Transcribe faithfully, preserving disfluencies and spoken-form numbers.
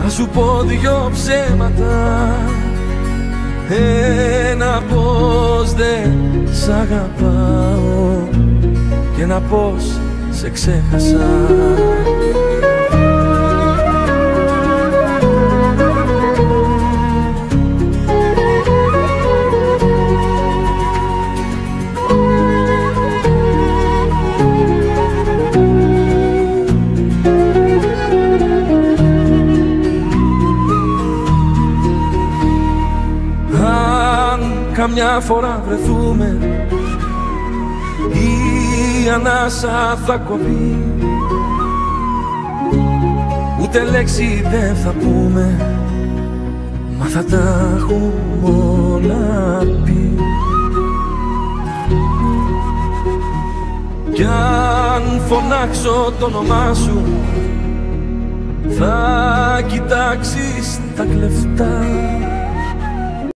σου πω δυο ψέματα. Ένα πως δεν σ' αγαπάω και ένα πως σε ξέχασα. Καμιά φορά βρεθούμε, η ανάσα θα κοπεί, ούτε λέξη δεν θα πούμε, μα θα τα έχουμε όλα πει. Κι αν φωνάξω το όνομά σου, θα κοιτάξεις τα κλεφτά